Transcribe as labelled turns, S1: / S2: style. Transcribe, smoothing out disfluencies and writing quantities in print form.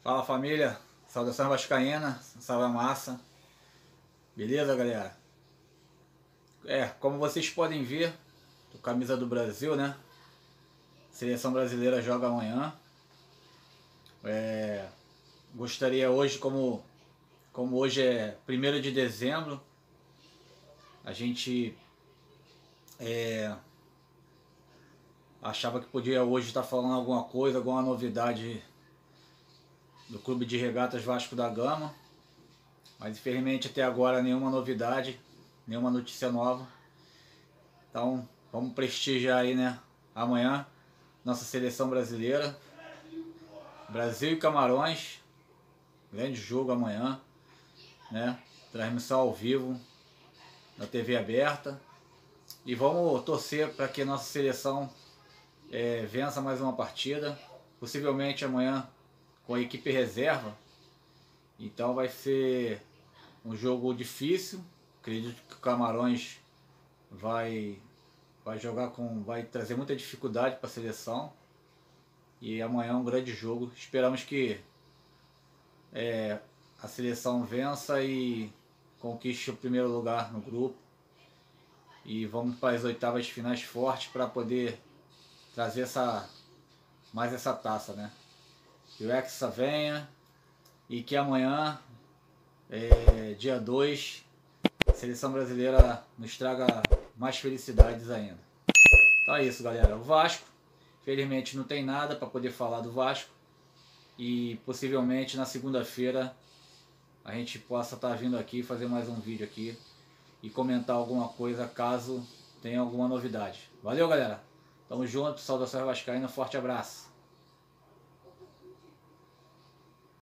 S1: Fala família, saudação vascaína, salve massa, beleza galera? Como vocês podem ver, tô com a camisa do Brasil, né? Seleção brasileira joga amanhã. Gostaria hoje, como hoje é 1º de dezembro, a gente achava que podia hoje estar falando alguma coisa, alguma novidade do Clube de Regatas Vasco da Gama, mas infelizmente até agora nenhuma novidade, nenhuma notícia nova. Então vamos prestigiar aí, né, amanhã nossa seleção brasileira, Brasil e Camarões, grande jogo amanhã, né? Transmissão ao vivo na TV aberta, e vamos torcer para que nossa seleção vença mais uma partida, possivelmente amanhã com a equipe reserva. Então vai ser um jogo difícil. Acredito que o Camarões vai trazer muita dificuldade para a seleção, e amanhã é um grande jogo. Esperamos que a seleção vença e conquiste o primeiro lugar no grupo, e vamos para as oitavas de finais fortes para poder trazer mais essa taça, né? Que o Hexa venha e que amanhã, dia 2, a seleção brasileira nos traga mais felicidades ainda. Então é isso, galera. O Vasco, felizmente não tem nada para poder falar do Vasco, e possivelmente na segunda-feira a gente possa estar vindo aqui fazer mais um vídeo aqui e comentar alguma coisa caso tenha alguma novidade. Valeu, galera. Tamo junto, saudações vascaínas, forte abraço.